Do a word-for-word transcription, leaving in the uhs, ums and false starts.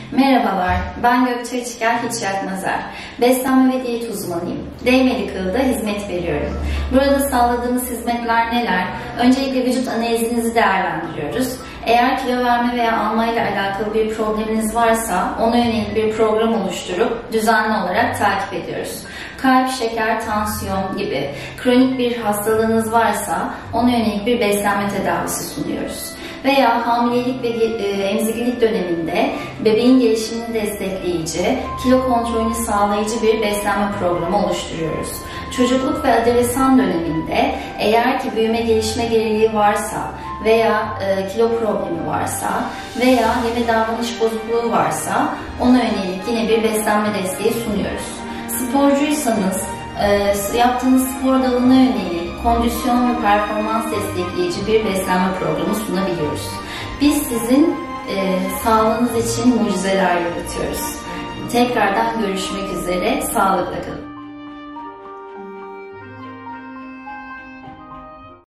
Merhabalar, ben Gökçe Çıkar Hiç Yakmazer. Beslenme ve diyet uzmanıyım. D-Medical'da hizmet veriyorum. Burada sağladığımız hizmetler neler? Öncelikle vücut analizinizi değerlendiriyoruz. Eğer kilo verme veya alma ile alakalı bir probleminiz varsa ona yönelik bir program oluşturup düzenli olarak takip ediyoruz. Kalp, şeker, tansiyon gibi kronik bir hastalığınız varsa ona yönelik bir beslenme tedavisi sunuyoruz. Veya hamilelik ve emziklilik döneminde bebeğin gelişimini destekleyici, kilo kontrolünü sağlayıcı bir beslenme programı oluşturuyoruz. Çocukluk ve adolesan döneminde eğer ki büyüme gelişme geriliği varsa veya e, kilo problemi varsa veya yeme davranış bozukluğu varsa ona yönelik yine bir beslenme desteği sunuyoruz. Sporcuysanız e, yaptığınız spor dalına yönelik kondisyon ve performans destekleyici bir beslenme programı sunabiliyoruz. Biz sizin e, sağlığınız için mucizeler yaratıyoruz. Tekrardan görüşmek üzere, sağlıkla kalın.